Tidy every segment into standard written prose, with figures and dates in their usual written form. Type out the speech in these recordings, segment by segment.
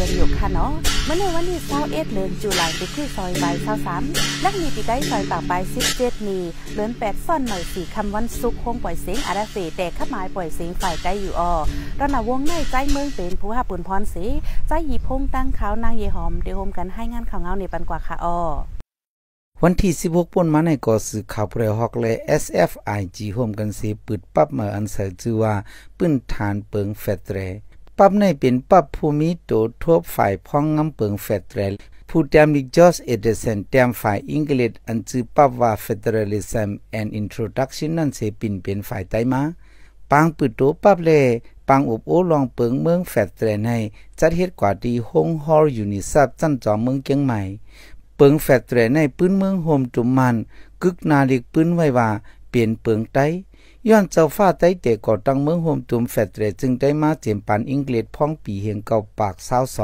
ยงอยู่ค่ะเนาะเมื่อในวันที่21เดือนตุลาคมไปที่ซอยใบ23ลักมีปีได้ซอยปากใบ17นี้เดือน8ซ่อนหน่อย4คำวันศุกร์คงปล่อยเสียงอาราเฟแต่ขับหมายปล่อยเสียงฝ่ายใกล้อยู่ตอนน่ะวงในใจเมืองเป็นผู้หาปืนพรสีใจหยีพงตั้งขาวนางเยหอมเดี๋ยวโฮมกันให้งานข่าวเงาในปันกว่าค่ะวันที่16ป่นมาในก่อสื่อข่าวเปรฮอกและ SFIG โฮมกันสิปืดปั๊บมาอันเสจือว่าปื้นฐานเปิงแฟตเรปั๊บในเป็นปั๊บภูมิโตทบฝ่ายพ้องงำเปิงแฟตเรผู้แตมลิกจอสเอเดสันแตมฝ่ายอังกฤษอันจือปั๊บว่า Federalism and Introduction นั้นเสปินเป็นฝ่ายใต้มาปางปืดโตปั๊บเลปางอบโอลองเปิงเมืองแฟตเรให้จัดเฮ็ดกว่าที่ฮงฮอลยูนิซับจันจอมเมืองเกียงใหม่เปิงแฟตเรในปื้นเมืองโฮมจุมมันกึกนาลิกปื้นไว้ว่าเปลี่ยนเปิงไต้ย้อนเจ้าฟ้าไต้แต่ก่อตั้งเมืองโฮมจุมแฟตเรจึงได้มาเจียมปันอังกฤษพ้องปีเฮงเก่าปาก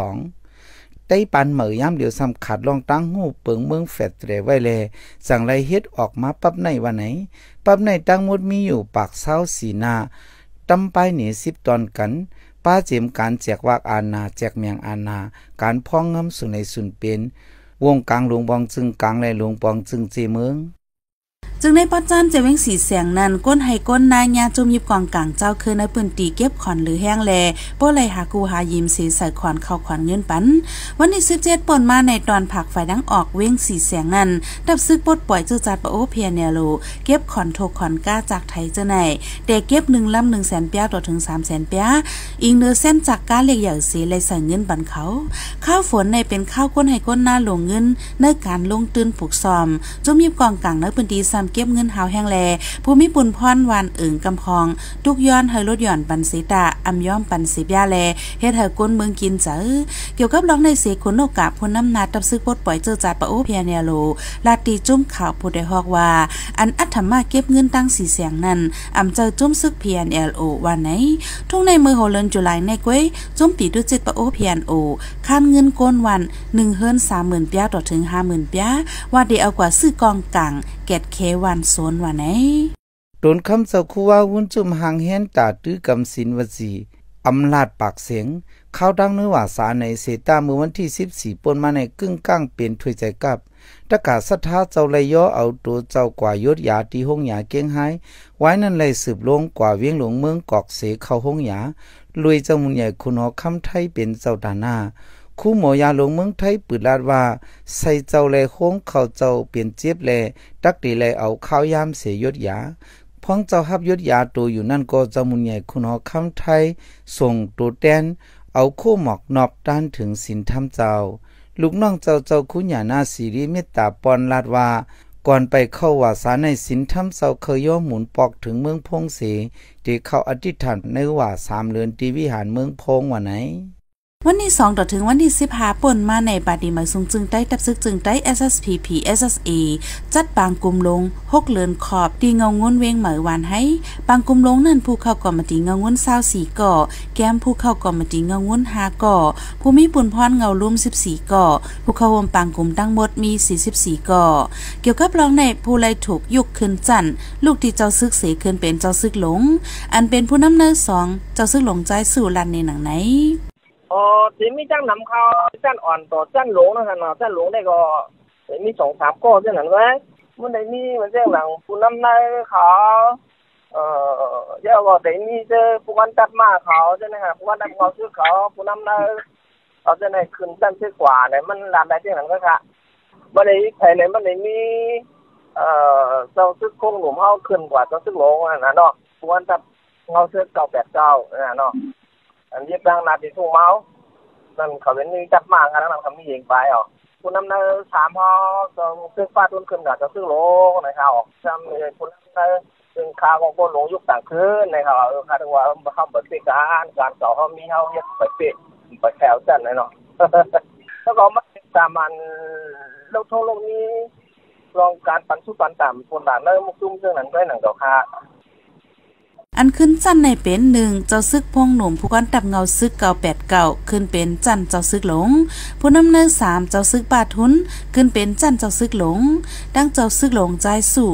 22ไต้ปันเหมยย้ำเดียวซ้ำขาดลองตั้งหูเปิงเมืองแฟตเรไว้แลสั่งไรเฮ็ดออกมาปั๊บในวันไหนปั๊บในตั้งหมดมีอยู่ปาก24หน้าตำไปนี่10ตอนกันป้าเจียมการแจกวากอาณาแจกเมียงอาณาการพ้องงำสุในสุนเป็นวงกลางหลวงปองจึงกลางและหลวงปองจึงเจเมืองจึงในปัจจันเจเวงสีแสงนั้นก้นให้ก้นนายญาจุมยิบกองกลางเจ้าคือในปืนตีเก็บขอนหรือแห้งแลโป้ไหลหากูหายิมสีใส่ขอนเข้าขอนเงินปันวันที่17ป่นมาในตอนผักไฟดังออกเว้งสีแสงนั้นดับซึกปลดปล่อยเจ้าจัดปะโอเพียเนโลเก็บขอนโทขอนก้าจากไทยเจ้าไหนแต่เก็บ1ลำ100,000 เปียต่อถึง300,000 เปียอิงเนื้อเส้นจากก้าเล็กใหญ่สีเลยใส่เงินปันเขาข้าวฝนในเป็นข้าวก้นให้ก้นหน้าลงเงินในการลงตื้นปลูกซอมจุมยิบกองกลางในปืนตีซ้ำเก็บเงินหาวแห้งแลภูมิปุนพรวานเอิงกำพองทุกย้อนให้ลดหย่อนปันสีตาอำย่อมปันสียาแลเฮ็ดให้ก้นเมืองกินเจอเกี่ยวกับร้องในเสขุนโอกาพน้ำนาตับซึกปลดปล่อยเจอจัดปะโอเพียเนโลลาตีจุ้มข่าวผู้ได้ฮอกว่าอันอัตถมาเก็บเงินตั้งสีเสียงนั้นอำเจอจุ้มซึก PNLO วันไหนทุ่งในมือโหเลินจุลายในก้วยจุ้มปีดุจิตปะโอ PNO คันเงินก้นวัน130,000 เปียต่อถึง 50,000 เปียว่าได้เอากว่าซื้อกองกลางเกตเควันโซนว่าไหนโดนคำเจ้าคูว่าวุ้นจุ่มหางเฮียนตาตื้อกำสินวจีอำลาดปากเสียงเข้าดังเนื้อว่าสาในเสตาเมื่อวันที่14ป่นมาในกึ่งก้างเป็นถ้วยใจกับตะกาศรัทธาเจ้าเลยย่อเอาตัวเจ้ากว่ายศยาที่ห้องยาเกียงไห้ไว้นั่นเลยสืบลงกว่าเวียงหลวงเมืองกอกเสเข้าห้องยาลุยเจ้ามุนใหญ่คุณหอคำไทยเป็นเจ้าตาหน้าคู่หมอยาหลวงเมืองไทยปืดลาดว่าใส่เจ้าแลโค้งเข้าเจ้าเปลี่ยนเจ็บแลตักดีแลเอาข้าวยามเสยศยาพ้องเจ้าฮับยศยาตัวอยู่นั่นก็เจ้ามุนใหญ่คุณหอคำไทยส่งตัวแตนเอาคู่หมอกนอบด้านถึงศีลธรรมเจ้าลูกน้องเจ้าคุณหญานาสีริเมตตาปอนลาดว่าก่อนไปเข้าว่าสาในศีลธรรมเจ้าเคยย่อหมุนปอกถึงเมืองพงเสที่เข้าอธิษฐานในว่า3เดือนที่วิหารเมืองพงว่าไหนวันที่2ต่อถึงวันที่15ป่นมาในปาดีหมายสูงจึงได้ตับซึกจึงได้ SSPP SSA จัดปางกุมลง6เลือนขอบตีเงางุ้นเวงเหมยวานให้ปางกุมลงนั่นผู้เข้ากอมติเงางุ้น24ก่อแก้มผู้เข้ากอมติเงางุ้น5ก่อผู้มีปุ่นพรเงาลุ่ม14ก่อผู้เข้าวมปางกุมตั้งหมดมี44ก่อเกี่ยวกับรองในผู้ไล่ถูกยุกขึ้นจันลูกที่เจ้าซึกเสขึ้นเป็นเจ้าซึกหลงอันเป็นผู้นำเนิน2เจ้าซึกหลงใจสู่ลันในหนังไหนทีมีจ้างนำเขาจ้างอ่อนต่อจ้างหลงนะครับเนาะจ้างหลงได้ก็มี2-3ข้อเท่านั้นไว้มันได้มีมันจ้างหลังผู้นำในเขาเยอะกว่าได้มีเจอผู้วันตัดมาเขาใช่ไหมครับผู้วันตัดเขาซื้อเขาผู้นำในเขาจะได้ขึ้นจ้างซื้อกว่าเนี่ยมันรานได้ที่นั้นก็ค่ะมันได้ใครเลยมันได้มีเจ้าซื้อคงหนุ่มเขาขึ้นกว่าเจ้าซื้อหลงนะเนาะผู้วันตัดเขาซื้อ989นะเนาะอันนี้ตั้งนาทีทุ่งเมานั่นเขาเป็นนี่จัดมากกันนั่นเขามีเองไปคุณนำเนิน3 ห้อต้องซื้อฟ้าต้นขึ้นกับจะซื้อโลนะครับจำคุณนำเนินซึ่งค่าของคนหลงยุคต่างขึ้นนะครับค่าถึงว่าเขาเปิดปิดการต่อเขามีเขาเรียกเปิดปิดเปิดแถวจัดเลยเนาะแล้วก็มาตามมันโลกทั่วโลกนี้ลองการปันสุปันต่ำคนต่างเริ่มมุกซุ่มซึ่งนั้นก็หนังต่อค่าอันขึ้นจันในเป็น1เจ้าซึกพงหนุ่มผู้ก้อนตับเงาซึก989ขึ้นเป็นจันเจ้าซึกหลงผู้นำเนิน3เจ้าซึกบาทุนขึ้นเป็นจันเจ้าซึกหลงดังเจ้าซึกหลงใจสู่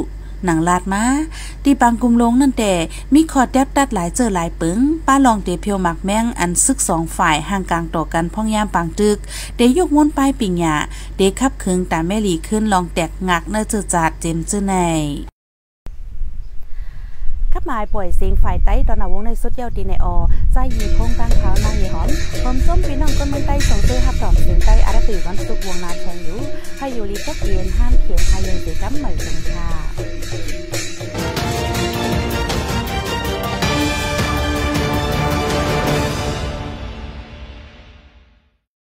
หนังลาดมาตีปังกุมลงนั่นแต่มีขอแดบตัดหลายเจอหลายปึงป้าลองเตเพียวหมักแม่งอันซึก2ฝ่ายห่างกลางต่อกันพ่องยามปังตึกเดยกวนป้ายปิงหยาเดขับเคืองตามแม่หลีขึ้นลองแตกงักเนื้อเจอจาดเจมจื้อในขับหมายป่วยเสียงฝ่ายใต้ตอนวงในสุดเย้าตีในอใจยีพงกลางเท้านางยีหอมผมส้มพี่น้องก้นเมืองใต้ส่งซื้อฮับดอกเสียงใต้อาราตีวันสุกวงนาแทงอยู่ให้อยู่รีบก็เกียนห้ามเขียนให้ยังสีจ้ำใหม่จังค่ะ